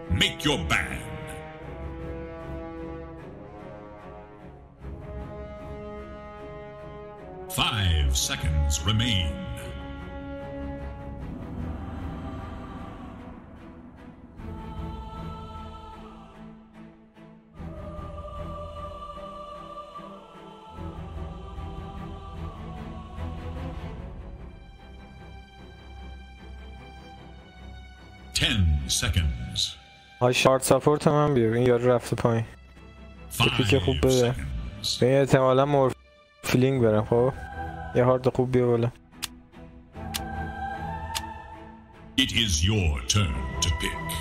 Make your bang. Five seconds remain. Seconds. های شارت ساپورت من بیار. این یارو رفته پایین. پیک خوب بده. به این احتمالا مورفلینگ برم. خب یه هارد خوب بیا بالا. It is your turn to pick.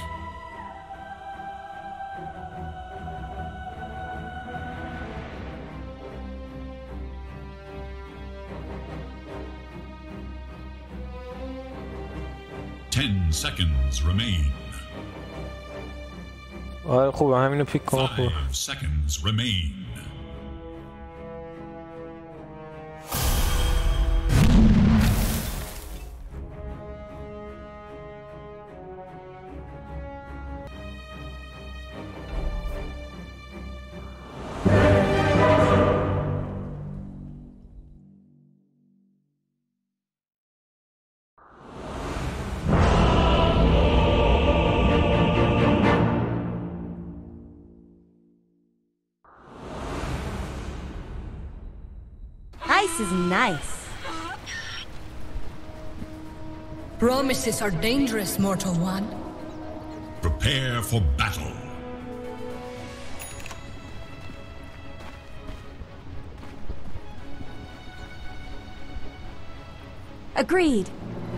Ten seconds remain. آره خوبه همینو پیک کن. خوبه. 5 seconds remain. Ice is nice. Promises are dangerous, mortal one. Prepare for battle. Agreed.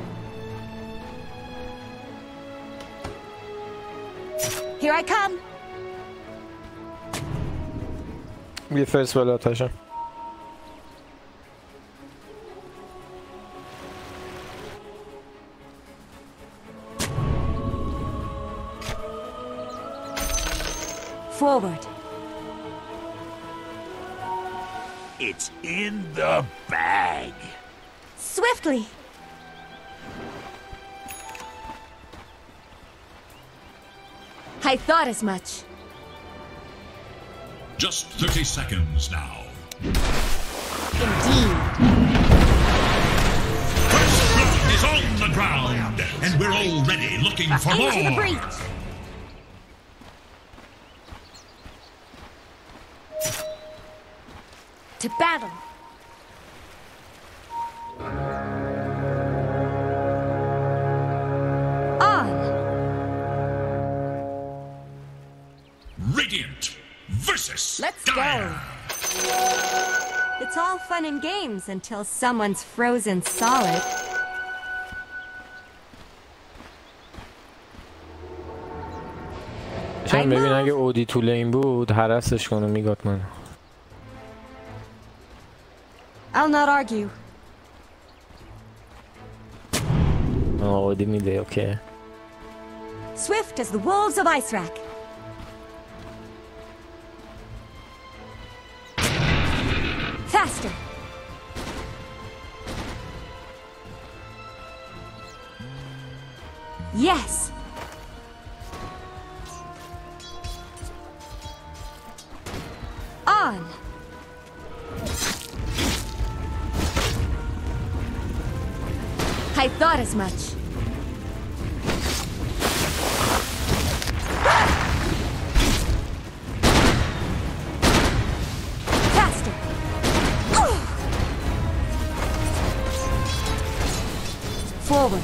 Here I come. بیا فرست بالا تاشم. Forward. It's in the bag. Swiftly. I thought as much. Just 30 seconds now. Indeed. First blood is on the ground, and we're already looking for more. Into the breach. To battle. On. Radiant versus Let's Dire. go. It's all fun and games until someone's frozen solid. شاید ببین اگه اودی تو لین بود هرسش کنه میگات من. I'll not argue. اودی میده اوکی. Swift as the wolves of Icerack. Faster. Yes. On. I thought as much. Faster. Forward.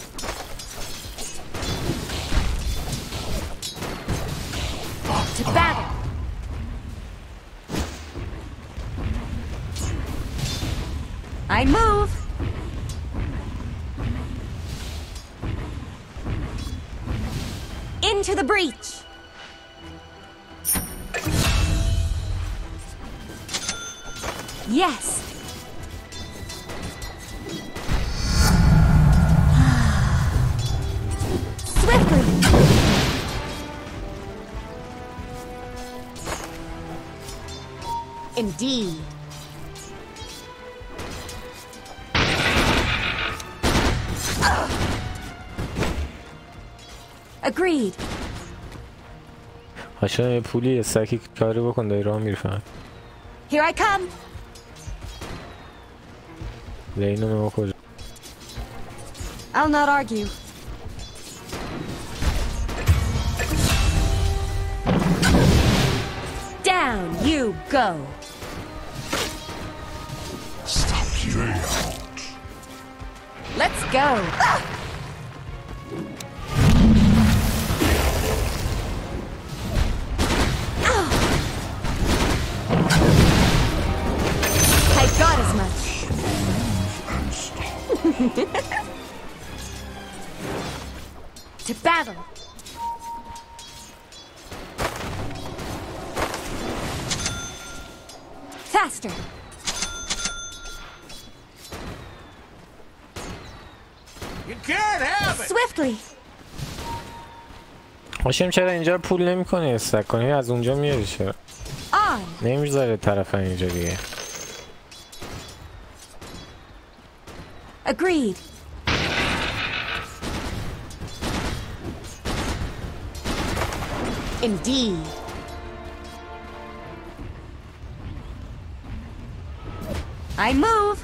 To battle. I move. Into the breach. Yes. Swiftly. Indeed. Agreed. قشنگ یه پولی یه سکی کاری بکن داری راه میری فقط. Here I come. لینو کجا؟ I'll not argue. Down you go. Stop you. Let's go. I got as much. To battle. Faster. You can't have it. Swiftly. هاشم چرا اینجا پول نمی‌کنی استک کنی؟ از اونجا میاری چرا؟ On. نمیذاره طرف اینجا دیگه. Agreed. Indeed. I move.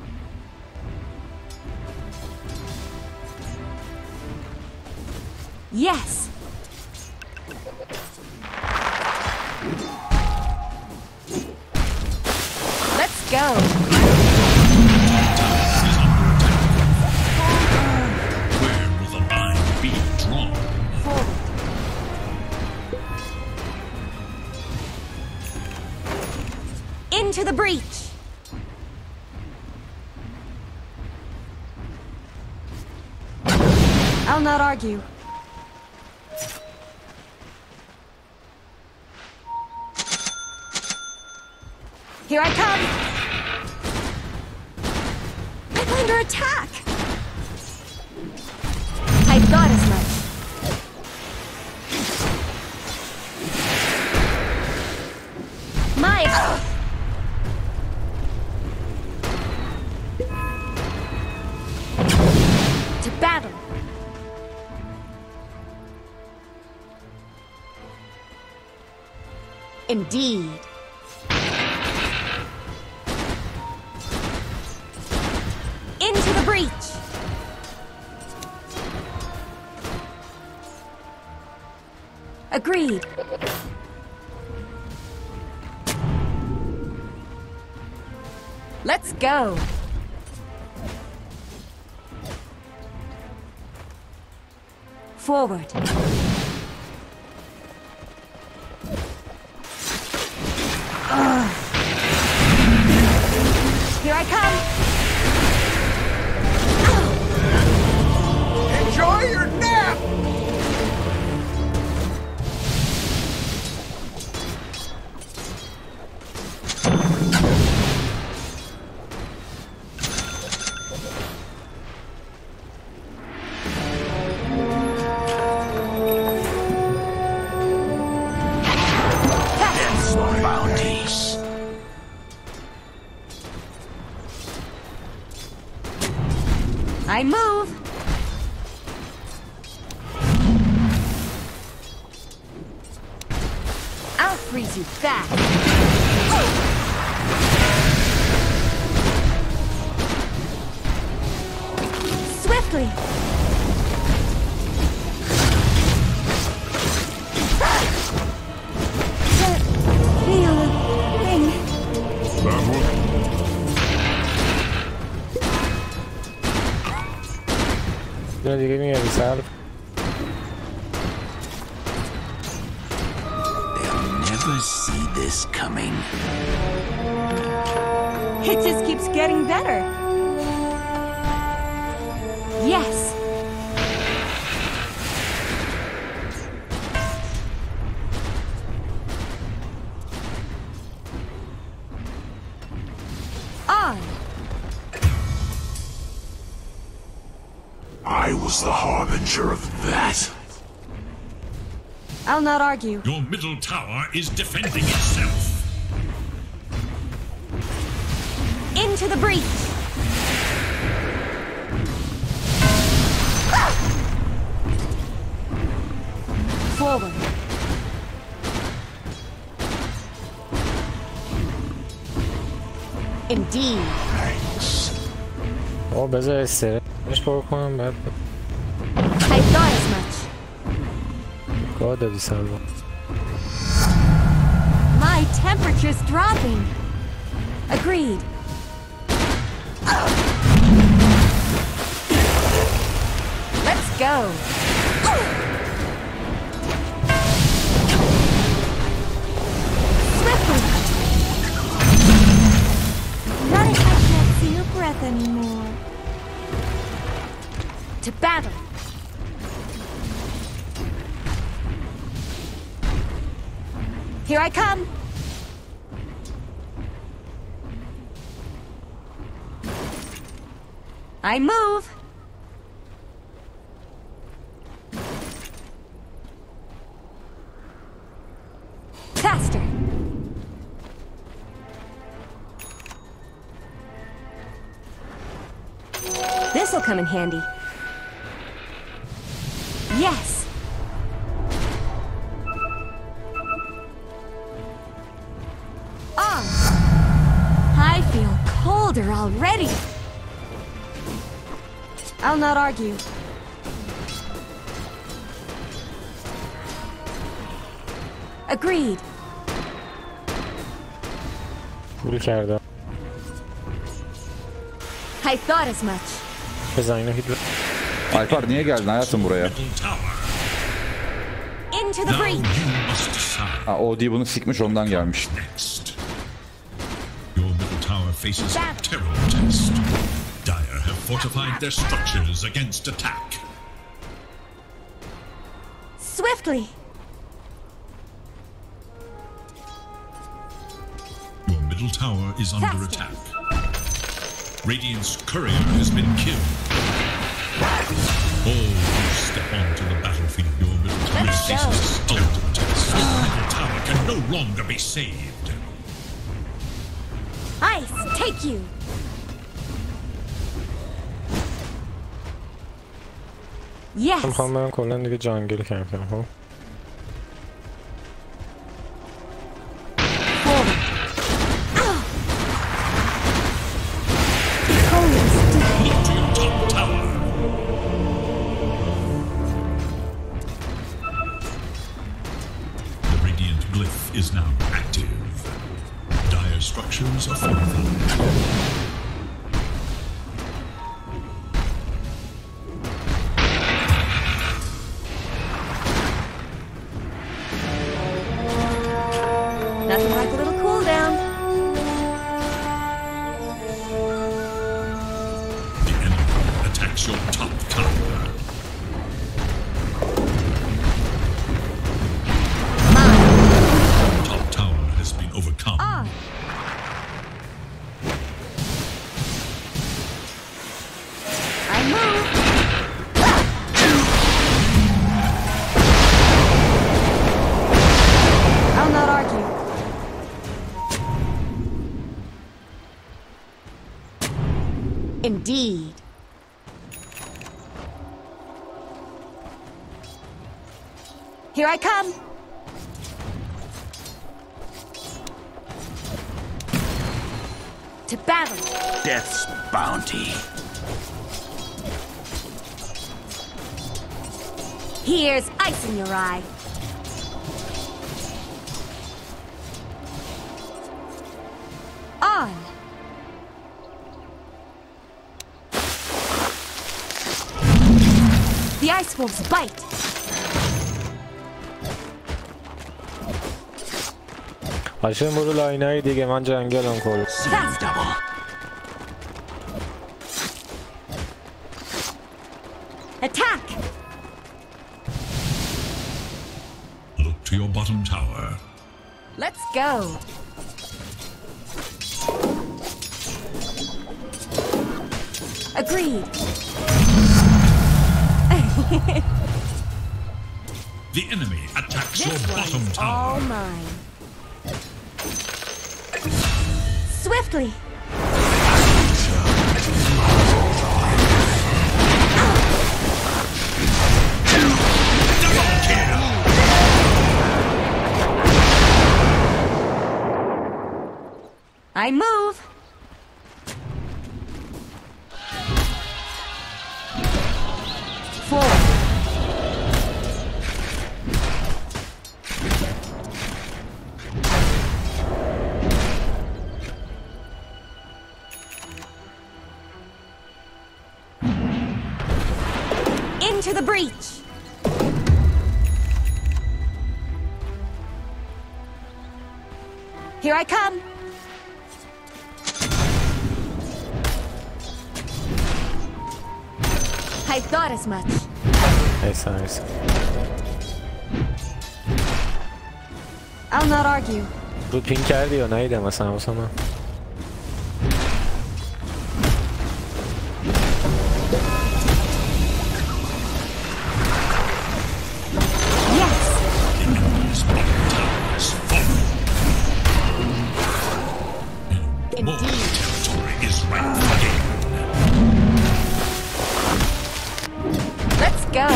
Yes. Let's go. Where will the line be drawn? Forward. Into the breach. I'll not argue. Here I come. I'm under attack. I've got as much. My. To battle. Indeed. Into the breach. Agreed. Let's go. Forward. Here I come. Enjoy your nap. Yes, bounties. I move. I'll freeze you fast. Swiftly. Feel thing. That one. نه دیگه میاری سر. They'll never see this coming. It just keeps getting better. Yes. On. I was the harbinger of that. I'll not argue. Your middle tower is defending itself. Into the breach. Forward. Indeed. آه بذار استرش پر کنم بعد I thought as much. گاه دادی سلوا. My temperature's dropping. Agreed. Let's go. Swiftly. Not if I can't see your breath anymore. To battle. Here I come. I move. Faster. This'll come in handy. Yes. On. I feel colder already. I'll not argue. Agreed. پول کردم. I thought as much. بزن اینو هیدرو. Alper niye geldin hayatım buraya? Middle tower. Into the Now breach. you must decide Ha, OD bunu sikmiş ondan gelmiş. next. Your middle tower faces a terrible test. Dire have fortified their structures against attack. Swiftly. Your middle tower is under Faster. attack. Radiant's courier has been killed. All who step onto the battlefield, your middle tower Let's go. faces its ultimate test. Your middle tower can no longer be saved. Ice, take you. Yes. میخوام برم کلا دیگه جانگل کم کنم خب. Forward. Holy stick. Look to your top tower. The radiant glyph is now active. Dire structures are fortified. Nothing like a little cooldown. The enemy attacks your top tower. Mine. Top tower has been overcome. On. I move. I'll not argue. Indeed. Here I come. To battle. Death's bounty. Here's ice in your eye. On. The ice wolves bite. باشه برو لاینای دیگه من جنگلم کل. Fast. Double. Attack. Look to your bottom tower. Let's go. Agreed. The enemy attacks your This bottom one's all tower. mine. Swiftly. Double kill! I move. Into the breach! Here I come! I thought as much. Neyse neyse. I'll not argue. رو پین کردی یا نیده مثلا واسه من؟ More territory is right again. Let's go!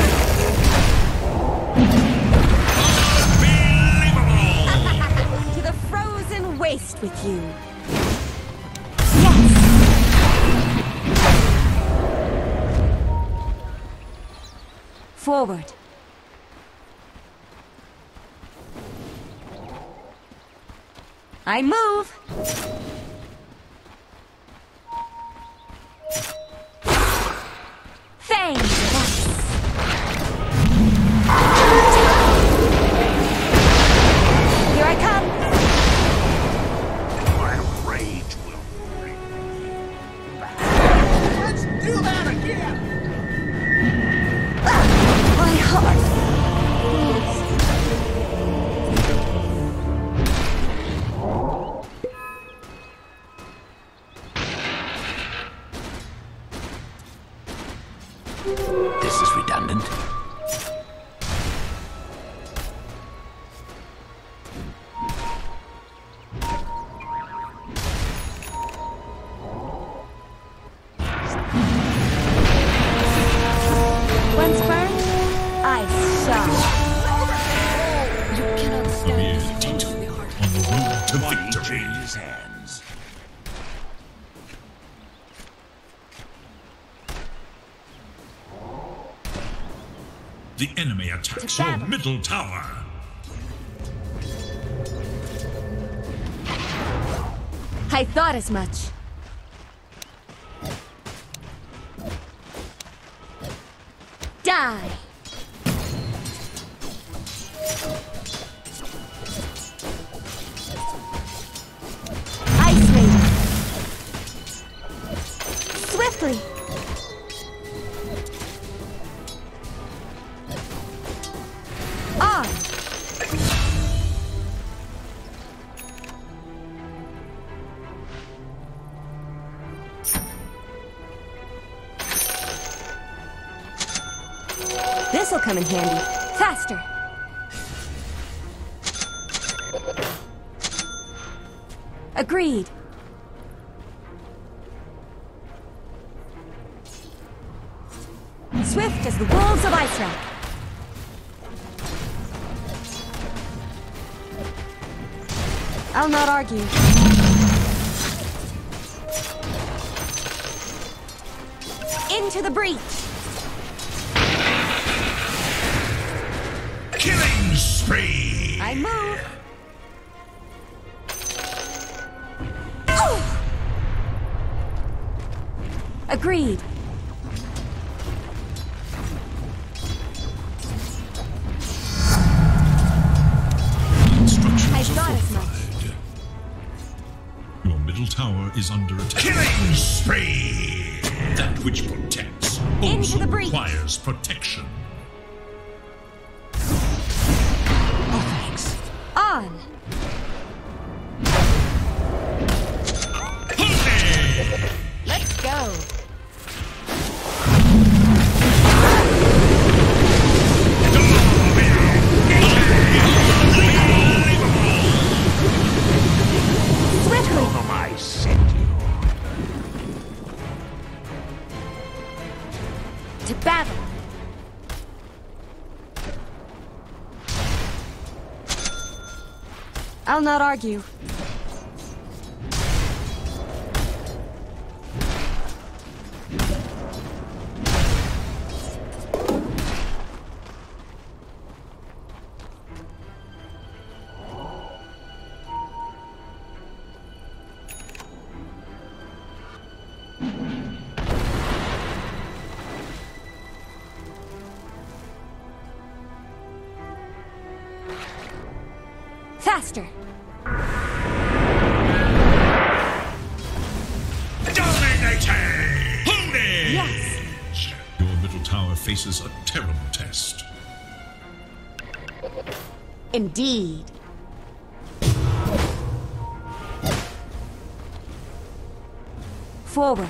To the frozen waste with you. Yes! Forward. I move! Fang! Here I come! My rage will bring me back. Let's do that again! My heart! This is redundant. Once burned, ice shot. You cannot A stand mere before detour the heart. on the road to Money victory. changes hands. The enemy attacks your middle tower. I thought as much. Die! Ice Maiden! Swiftly! On! This'll come in handy. Faster! Agreed. Swift as the wolves of Icewrack. I'll not argue. Into the breach. Killing spree! I move. Oh! Agreed. Structures I are thought as much. fortified. Your middle tower is under attack. Killing spree! That which protects Into also the breach. requires protection. Oh, thanks. On. Let's go. Swiftly. Whom I sent you. To battle. I'll not argue. Faster! Dominating! Holy! Yes! Your middle tower faces a terrible test. Indeed. Forward.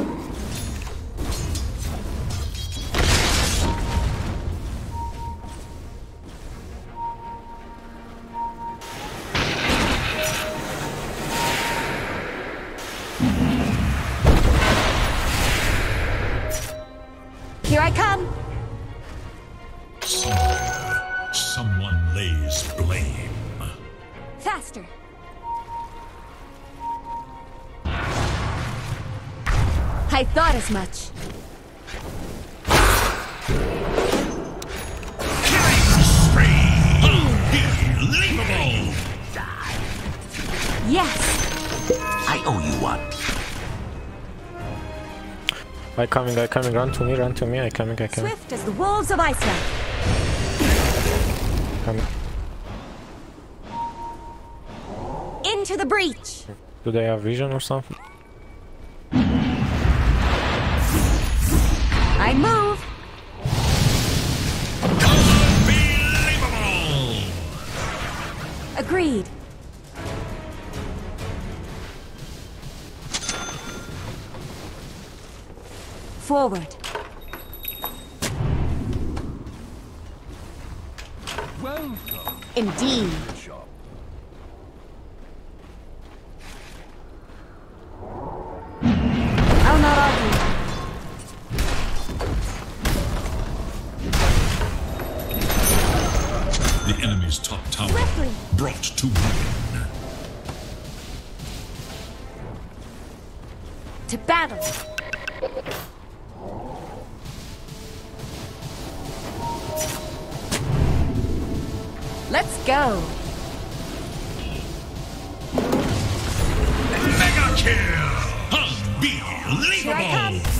Here I come. Somewhere, someone lays blame. Faster. I thought as much. Killing spree! Unbelievable! Yes. I owe you one. I coming, run to me, I coming. Swift as the wolves of Iceland. Coming. Into the breach. Do they have vision or something? I move. Unbelievable! Agreed. Forward. Welcome. Indeed. I'll not argue. The enemy's top tower Swiftly. brought to ruin. To battle. Let's go. Mega kill! Here I come. Unbelievable!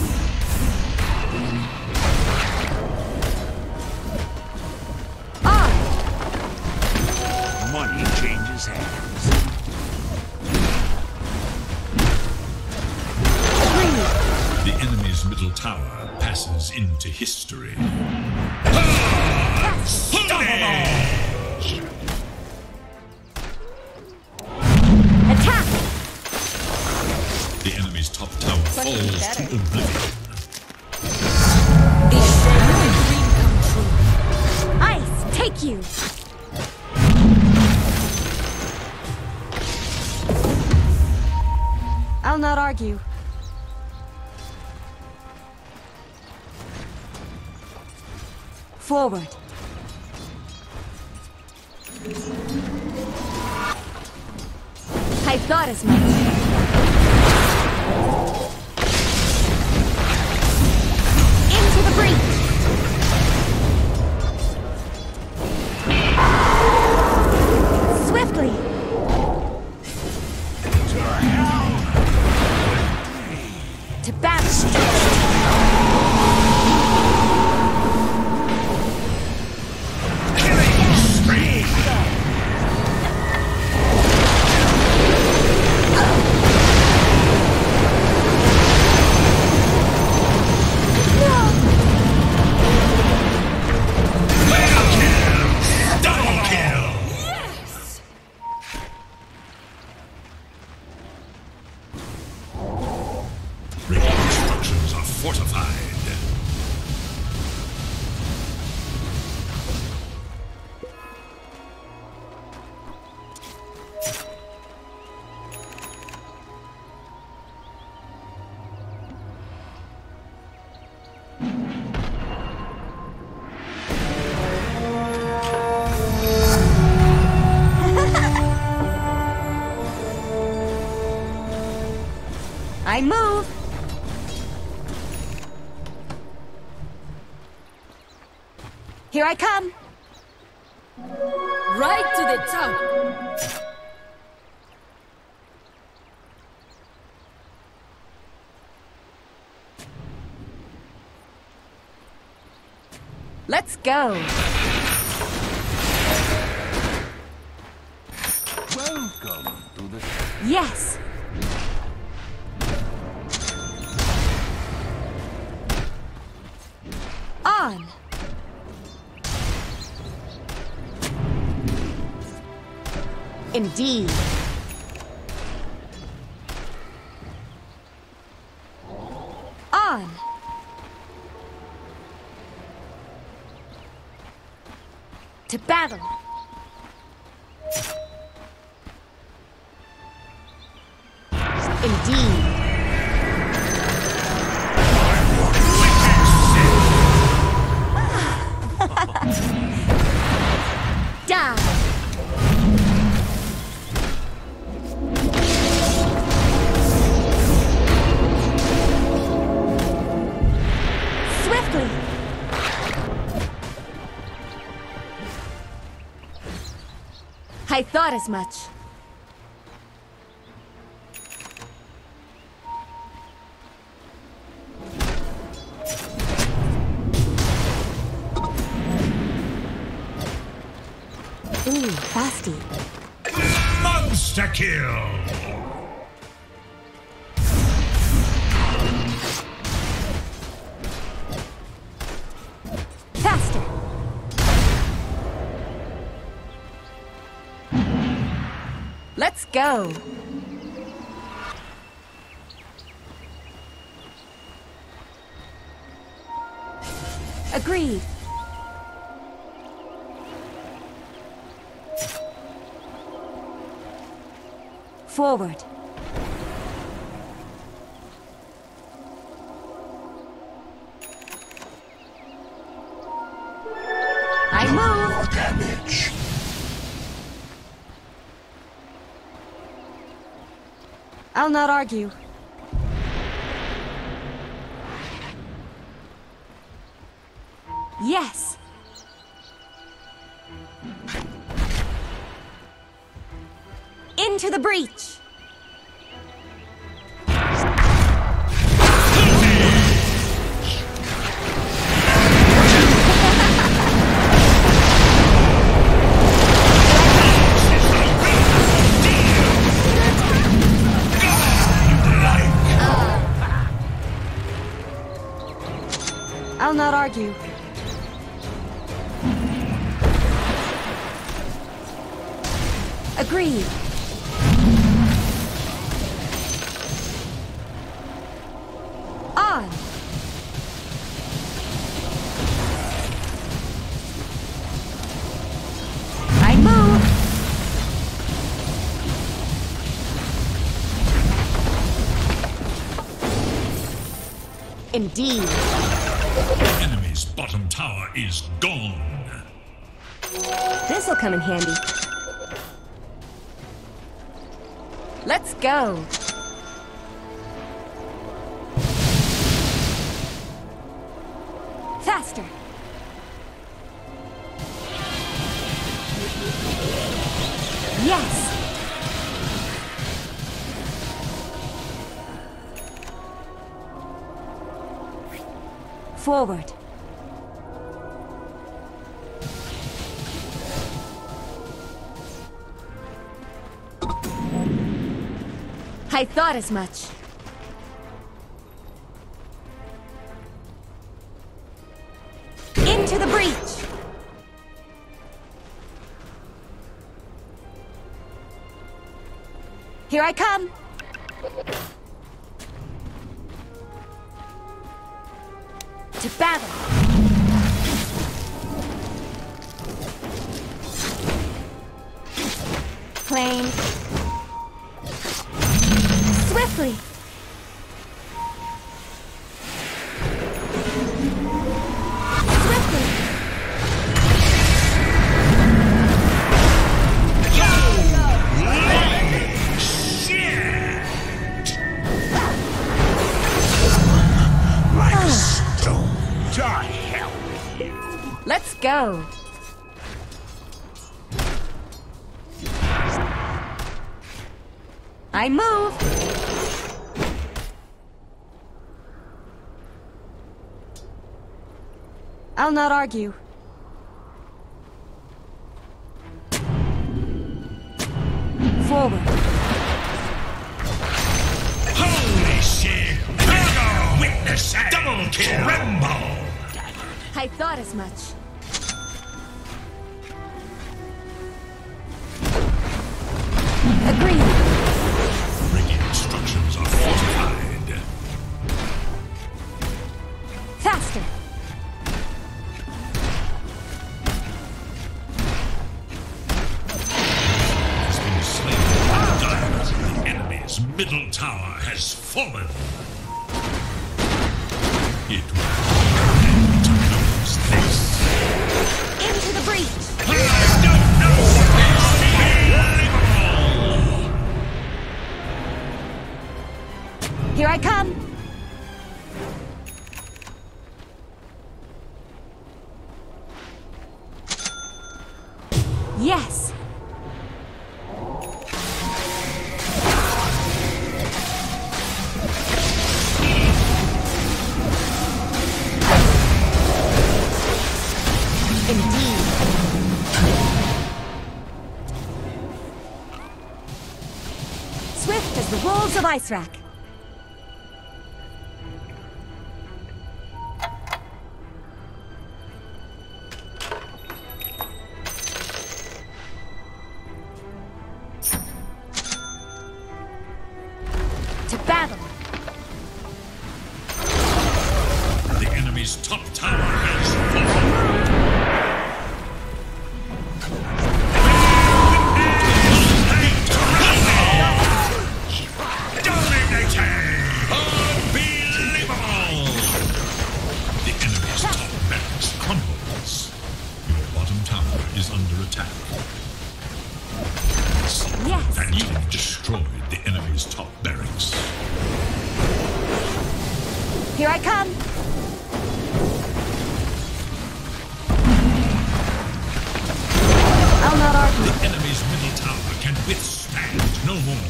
On. Money changes hands. Agreed. The enemy's middle tower passes into history. Attack. The enemy's top tower falls to oblivion. This dream come true. Ice, take you. I'll not argue. Forward. I thought as much. Into the breach. Swiftly. To battle. Radiant structures are fortified. I move. Here I come. Right to the top. Let's go. Welcome to the... Yes! On! Indeed. On! To battle! Indeed. Die! Swiftly! I thought as much. Ooh, fasty. Monster kill! Faster! Let's go! Agreed. Forward. I move. Damage. I'll not argue. Yes. Into the breach. I'll not argue. Agreed. On. I move. Indeed. Enemy's bottom tower is gone. This'll come in handy. Let's go. Faster. Yes. Forward. I thought as much. Into the breach! Here I come! To battle! Claim. Swiftly! Swiftly! Like stone. To hell with you. Let's go! I move! I'll not argue. Forward. Holy shit! Witness double kill! Tremble! I thought as much. Agreed. Radiant structures are fortified. Faster. Has been slain by Dire. The enemy's middle tower has fallen. It will end to lose this. Into the breach. Here I come. Yes. Indeed. Swift as the wolves of Icerack. To battle. The enemy's top tower has fallen. Is under attack. Yes. And you've destroyed the enemy's top barracks. Here I come. I'll not argue. The enemy's middle tower can withstand no more.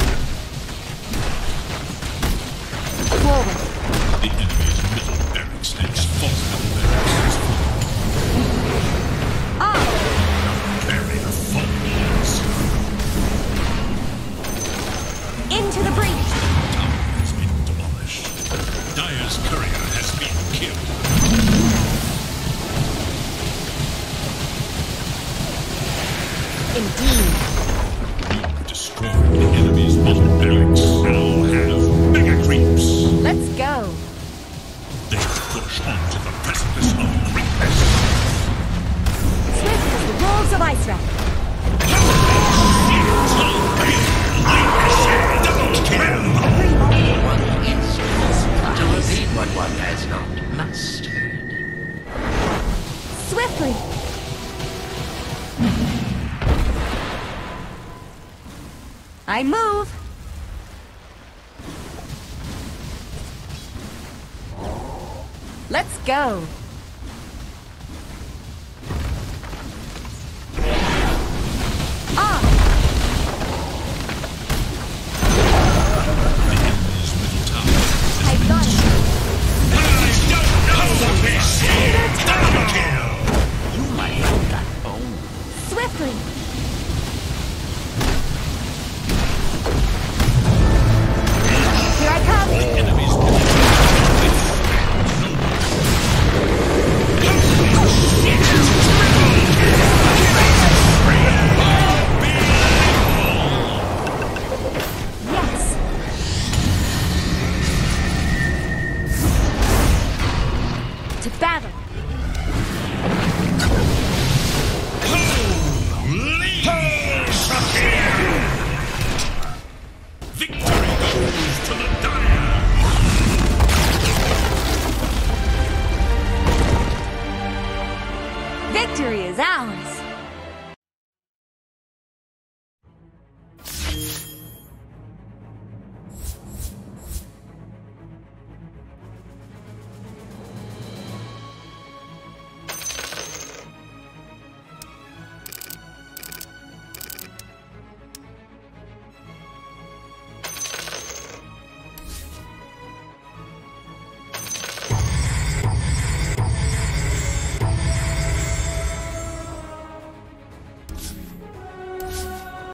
Forward. The enemy's middle barracks has fallen. Barrier falls. Into the breach. Tower has been demolished. Dire's courier has been killed. Indeed. You've destroyed the enemy's middle barracks. Now have mega creeps. Let's go. They push on to the precipice of greatness. Swift as the wolves of Icerack. One is possible to repeat what one has not mastered. Swiftly. I move. Let's go. Swiftly. Here I come. Yes. To battle. Victory goes to the Dire! Victory is ours.